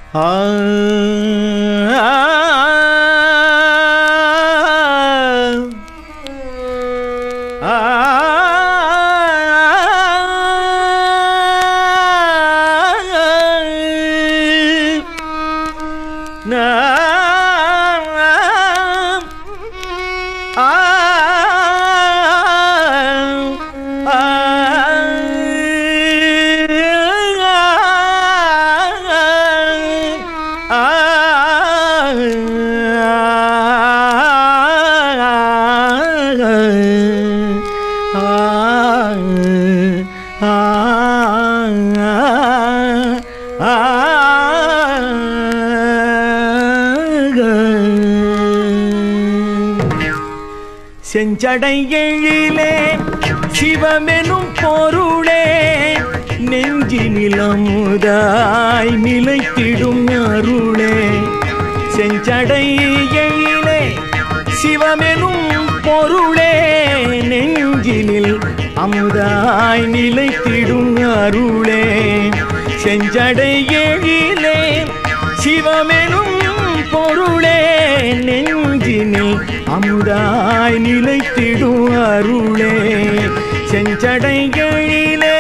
செஞ்சடை எழிலே சிவமெனும் பொருளே நெஞ்சினில் அமுதாய் நிலைத்திடும் அருளே. செஞ்சடை எழிலே சிவமெனும் பொருளே நெஞ்சினில் அமுதாய் நிலைத்திடும் அருளே. செஞ்சடை எழிலே சிவமெனும் பொருளே நெஞ்சினில் அமுதாய் நிலைத்திடும் அருளே. செஞ்சடை எழிலே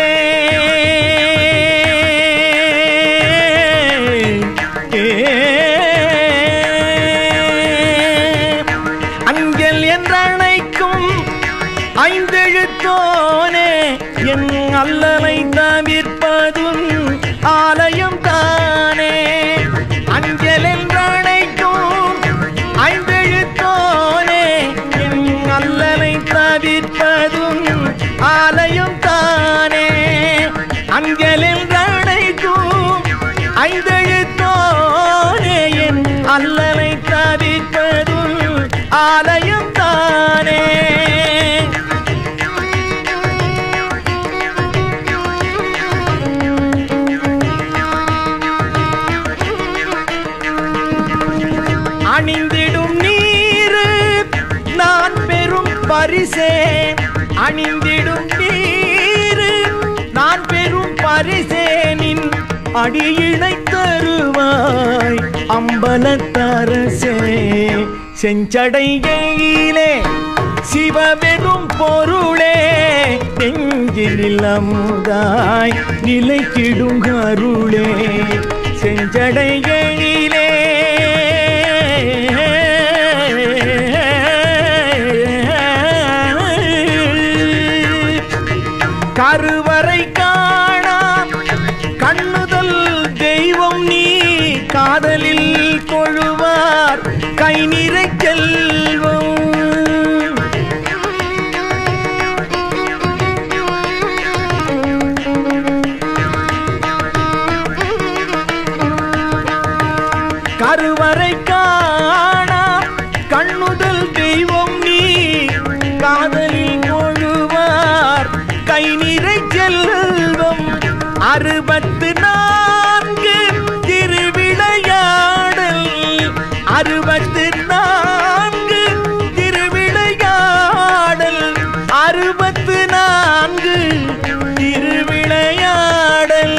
அஞ்சல் என்றழைக்கும் ஐந்தெழுத்தோனே என் அல்லலை தவிர்ப்பதும் ஆலயம் தானே. அஞ்சல் என்றழைக்கும் ஐந்தெழுத்தோனே என் அல்லலை தவிர்ப்பதும் ஆலயம் தானே. அஞ்சல் என்றழைக்கும் ஐந்தெழுத்தோனே என் அல்லலை தவிர்ப்பதும் ஆலயம் தானே. அணிந்திடும் நீரு நான் பெரும் பரிசே. அணிந்திடும் நீரு நான் பெரும் பரிசேனின் அடியினை தருவாய் அம்பலத்தரசே. செஞ்சடை எழிலே சிவமெனும் பொருளே நெஞ்சினில் அமுதாய் நிலைத்திடும் அருளே. செஞ்சடை எழிலே கருவறை காணாம் கண்ணுதல் தெய்வம் நீ காதலில் கொழுவார் கை நிறை செல்வம். கருவறை காணாம் கண்ணுதல் தெய்வம் நீ காதலில் கொழுவார் கை நிறை செல்வம். 64 திருவிளையாடல் 64 திருவிளையாடல் 64 திருவிளையாடல்.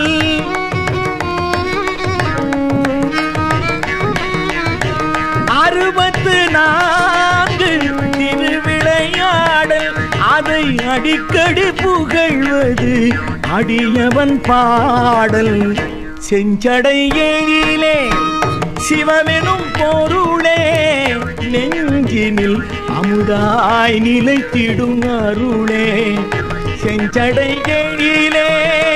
64 திருவிளையாடல் அதை அடிக்கடி புகழ்வது அடியவன் பாடல். செஞ்சடை எழிலே சிவமெனும் பொருளே நெஞ்சினில் அமுதாய் நிலைத்திடும் அருளே. செஞ்சடை எழிலே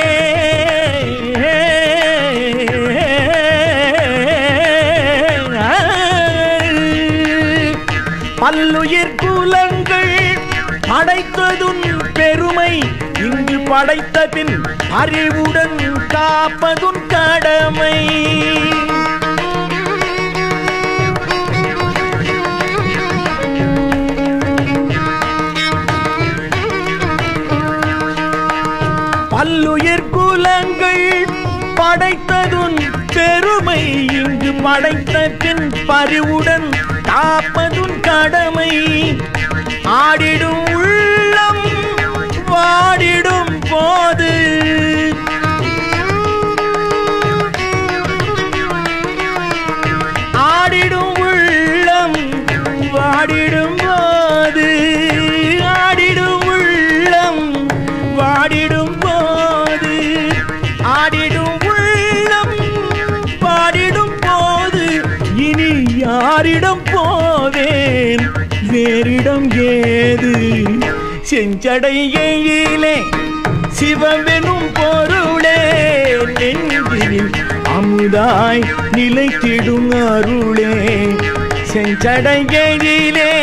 பல்லுயிர் குலங்கள் படைத்ததுன் பெருமை இங்கு படைத்த பின் அறிவுடன் காப்பதுன் கடமை. பல்லுயிர் குலங்கள் படைத்ததுன் பெருமை இங்கு படைத்த பின் பறிவுடன் காப்பதுன் கடமை. ஆடிடும் உள்ளம் வாடிடும் போது ஏது செஞ்சடையிலே சிவமெனும் பொருளே நெஞ்சினில் அமுதாய் நிலைத்திடும் அருளே செஞ்சடையிலே